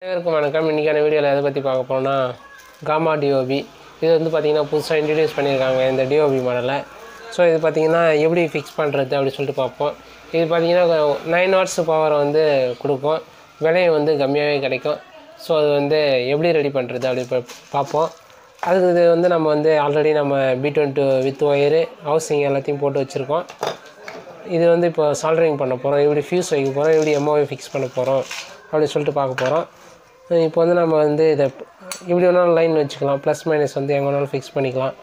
அனைவருக்கும் வணக்கம். இன்றைக்கான வீடியோவில் எதை பற்றி பார்க்க போகிறோம்னா காமா டிஓபி. இது வந்து பார்த்திங்கன்னா புதுசாக இன்ட்ரடியூஸ் பண்ணியிருக்காங்க இந்த டிஓபி மாடலை. ஸோ இது பார்த்திங்கன்னா எப்படி ஃபிக்ஸ் பண்ணுறது அப்படின்னு சொல்லிட்டு பார்ப்போம். இது பார்த்திங்கன்னா 9 வாட்ஸ் பவர் வந்து கொடுக்கும், விலையும் வந்து கம்மியாகவே கிடைக்கும். ஸோ அது வந்து எப்படி ரெடி பண்ணுறது அப்படி பார்ப்போம். அதுக்கு இது வந்து நம்ம வந்து ஆல்ரெடி நம்ம B22 வித் ஒயரு ஹவுசிங் எல்லாத்தையும் போட்டு வச்சுருக்கோம். இது வந்து இப்போ சால்டரிங் பண்ண போகிறோம், எப்படி ஃபியூஸ் வைக்க போகிறோம், எப்படி எம்ஓவி ஃபிக்ஸ் பண்ண போகிறோம் அப்படின்னு சொல்லிட்டு பார்க்க போகிறோம். இப்போ வந்து நம்ம வந்து இதை இப்படி வேணாலும் லைன் வச்சுக்கலாம், ப்ளஸ் மைனஸ் வந்து எங்கே வேணாலும் ஃபிக்ஸ் பண்ணிக்கலாம்.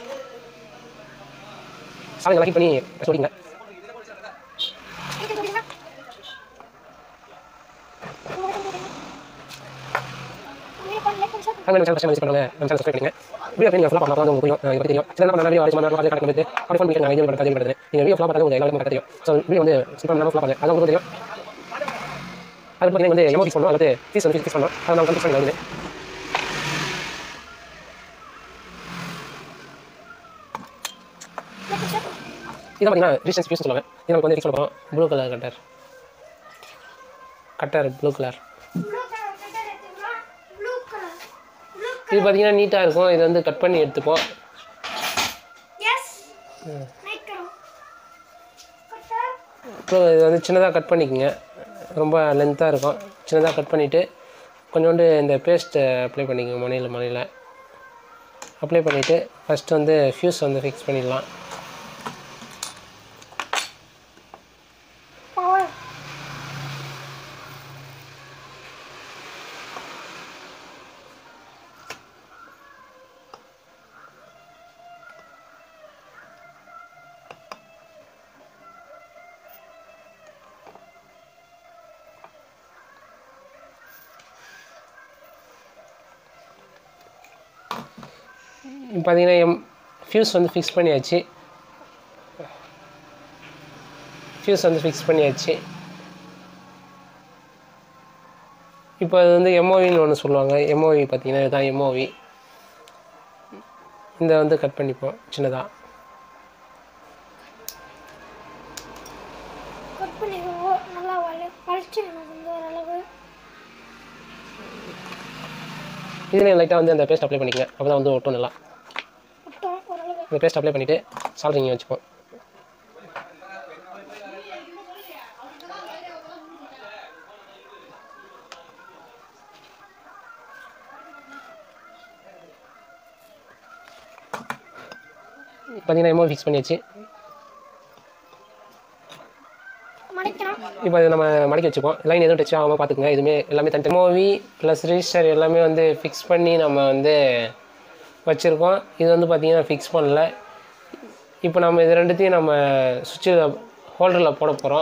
சாலை பண்ணி சொல்லிங்க. அங்கே சேனல் சப்ஸ்கிரைப் பண்ணுங்க, நம்ம சேனல் சப்ஸ்கிரைப் பண்ணுங்க. வீடியோ நீங்கள் ஃபுல்லாக பார்க்கலாம், உங்களுக்கு புரியும். இதை பற்றி தெரியும். சில நேரம் வீடியோ ஆடியோ மாதிரி கரெக்ட் பண்ணிட்டு அப்படி ஃபோன் பண்ணிட்டு நான் கதை பண்ணுறது நீங்கள் வீடியோ ஃபுல்லாக பார்த்தாலும் உங்களுக்கு எல்லாமே தெரியும். ஸோ வீடியோ வந்து ஸ்கிப் பண்ணாமல் ஃபுல்லாக பார்த்து அது உங்களுக்கு தெரியும். அது பார்த்தீங்கன்னா வந்து எமோ ஃபிக்ஸ் பண்ணணும், அல்லது ஃபீஸ் வந்து ஃபிக்ஸ் பண்ணணும். அதை நான் ஃபிக்ஸ் பண்ணி வருது. இதான் பார்த்தீங்கன்னா டிஸ்டன்ஸ் ஃபியூஸ் சொல்லுவாங்க. இது நமக்கு வந்து ஃபிக்ஸ் பண்ண போகிறோம். Blue colour cutter blue colour. இது பார்த்தீங்கன்னா நீட்டாக இருக்கும். இது வந்து கட் பண்ணி எடுத்துப்போம். அப்புறம் இது வந்து சின்னதாக கட் பண்ணிக்கோங்க, ரொம்ப லென்த்தாக இருக்கும். சின்னதாக கட் பண்ணிவிட்டு கொஞ்சோண்டு இந்த பேஸ்ட்டை அப்ளை பண்ணிக்கோங்க. மணியில் அப்ளை பண்ணிவிட்டு ஃபஸ்ட்டு வந்து ஃபியூஸ் வந்து ஃபிக்ஸ் பண்ணிடலாம். பார்த்தீங்கன்னா ஃபியூஸ் வந்து ஃபிக்ஸ் பண்ணியாச்சு. இப்போ அது வந்து எம்ஓவின்னு ஒன்று சொல்லுவாங்க. எம்ஓவி பார்த்தீங்கன்னா இதுதான் எம்ஓவி. இந்த வந்து கட் பண்ணிப்போம் சின்னதாக. இதில் லைட்டாக வந்து அந்த பேஸ்ட் அப்ளை பண்ணிக்கங்க, அப்போ தான் வந்து ஒட்டும் நல்லா. இந்த பேஸ்ட் அப்ளை பண்ணிவிட்டு சால்ட்ரிங் வச்சுப்போம். பார்த்தீங்கன்னா எம்ஓவி ஃபிக்ஸ் பண்ணியாச்சு. இப்போ அதை நம்ம மடக்கி வச்சுப்போம். லைன் எதுவும் டச் ஆகாமல் பார்த்துக்குங்க. இதுவுமே எல்லாமே தனி எம்ஓவி ப்ளஸ் ரெஜிஸ்டர் எல்லாமே வந்து ஃபிக்ஸ் பண்ணி நம்ம வந்து வச்சுருக்கோம். இது வந்து பார்த்திங்கன்னா ஃபிக்ஸ் பண்ணல. இப்போ நம்ம இது ரெண்டுத்தையும் நம்ம சுவிட்சில் ஹோல்டரில் போட போகிறோம்.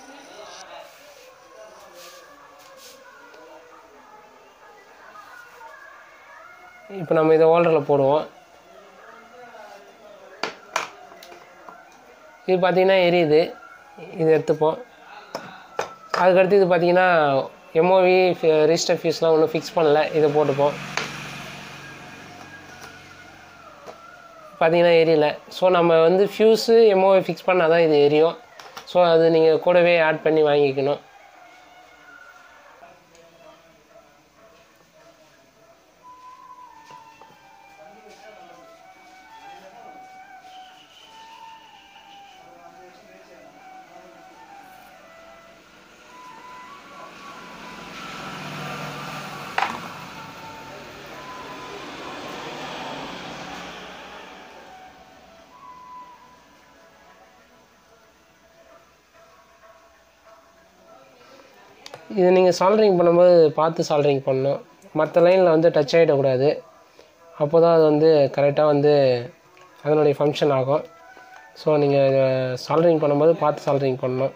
இப்போ நம்ம இதை ஹோல்டரில் போடுவோம். இது பார்த்திங்கன்னா எரியுது, இது எடுத்துப்போம். அதுக்கடுத்து இது பார்த்திங்கன்னா எம்ஓவி ரெஜிஸ்டர் ஃபியூஸ்லாம் ஒன்றும் ஃபிக்ஸ் பண்ணல, இதை போட்டுப்போம். பார்த்திங்கன்னா எரியல. ஸோ நம்ம வந்து ஃபியூஸு எம்ஓவி ஃபிக்ஸ் பண்ணால் தான் இது எரியும். ஸோ அது நீங்கள் கூடவே ஆட் பண்ணி வாங்கிக்கணும். இது நீங்கள் சால்டரிங் பண்ணும்போது பார்த்து சால்டரிங் பண்ணணும். மற்ற லைனில் வந்து டச் ஆகிடக்கூடாது. அப்போ தான் அது வந்து கரெக்டாக வந்து அதனுடைய ஃபங்க்ஷன் ஆகும். ஸோ நீங்கள் சால்டரிங் பண்ணும்போது பார்த்து சால்டரிங் பண்ணணும்.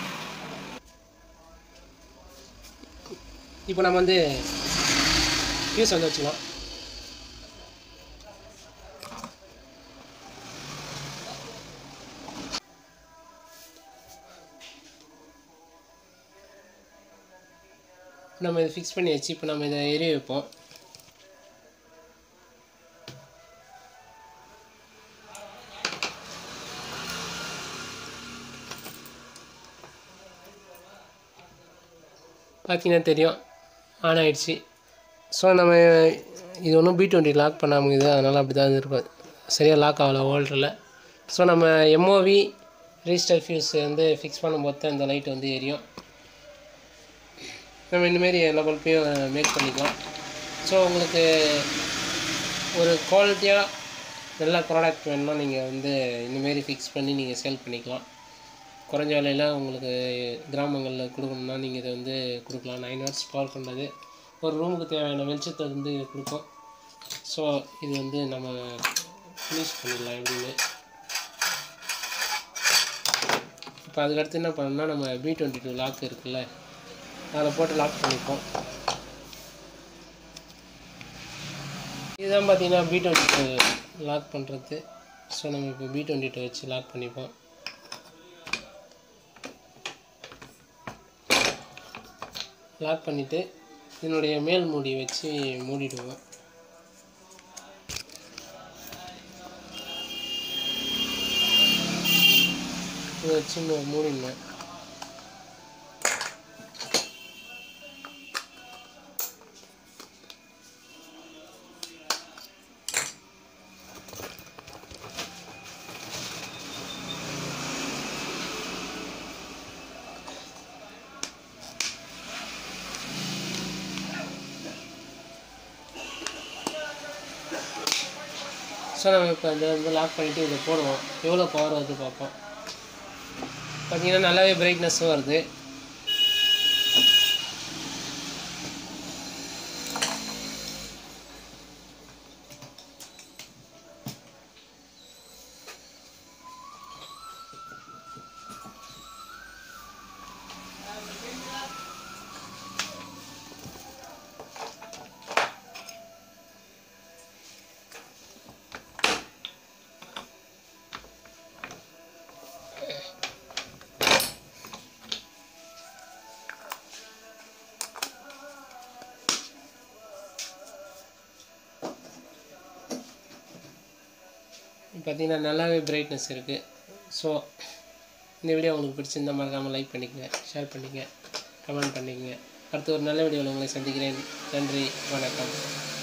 இப்போ நம்ம வந்து ஃபியூஸ் வந்து வச்சுக்கலாம். நம்ம இதை ஃபிக்ஸ் பண்ணியாச்சு. இப்போ நம்ம இதை எரிய வைப்போம். பார்த்தீங்கன்னா தெரியும், ஆன் ஆகிடுச்சு. ஸோ நம்ம இது ஒன்றும் B20 லாக் பண்ணாமல் இது, அதனால் அப்படி தான் இருக்கும், சரியாக லாக் ஆகலை ஹோல்டரில். ஸோ நம்ம எம்ஓவி ரீஸ்டர் ஃபியூஸ் வந்து ஃபிக்ஸ் பண்ணும்போது தான் இந்த லைட் வந்து எரியும். நம்ம இந்தமாரி எல்லா பல்பையும் மேக் பண்ணிக்கலாம். ஸோ உங்களுக்கு ஒரு குவாலிட்டியாக நல்ல ப்ராடக்ட் வேணும்னா நீங்கள் வந்து இந்தமாரி ஃபிக்ஸ் பண்ணி நீங்கள் சேல் பண்ணிக்கலாம். குறைஞ்ச விலையில் உங்களுக்கு கிராமங்களில் கொடுக்கணுன்னா நீங்கள் இதை வந்து கொடுக்கலாம். 9 வாட்ஸ் பவர் கொண்டது, ஒரு ரூமுக்கு தேவையான வெளிச்சத்தை வந்து இது கொடுக்கும். ஸோ இது வந்து நம்ம ஃபினிஷ் பண்ணிடலாம் எப்படின்னு. இப்போ அதுக்கடுத்து என்ன பண்ணணும்னா, நம்ம B22 லாக் இருக்குல்ல, அதில் போட்டு லாக் பண்ணிப்போம். இதுதான் பார்த்தீங்கன்னா B22 லாக் பண்ணுறது. ஸோ நம்ம இப்போ B22 வச்சு லாக் பண்ணிப்போம். லாக் பண்ணிவிட்டு இதனுடைய மேல் மூடி வச்சு மூடிடுவோம். இதை வச்சு மூடிடணும். ஸோ நம்ம இப்போ இதை வந்து லாக் பண்ணிவிட்டு இதை போடுவோம். எவ்வளோ பவர் வருது பார்ப்போம். பார்த்திங்கன்னா நல்லாவே பிரைட்னஸும் வருது. பார்த்திங்கன்னா நல்லாவே பிரைட்னஸ் இருக்குது. ஸோ இந்த வீடியோ உங்களுக்கு பிடிச்சிருந்தால் மறக்காமல் லைக் பண்ணிக்கங்க, ஷேர் பண்ணிக்கங்க, கமெண்ட் பண்ணிக்கங்க. அடுத்து ஒரு நல்ல வீடியோவில் உங்களை சந்திக்கிறேன். நன்றி, வணக்கம்.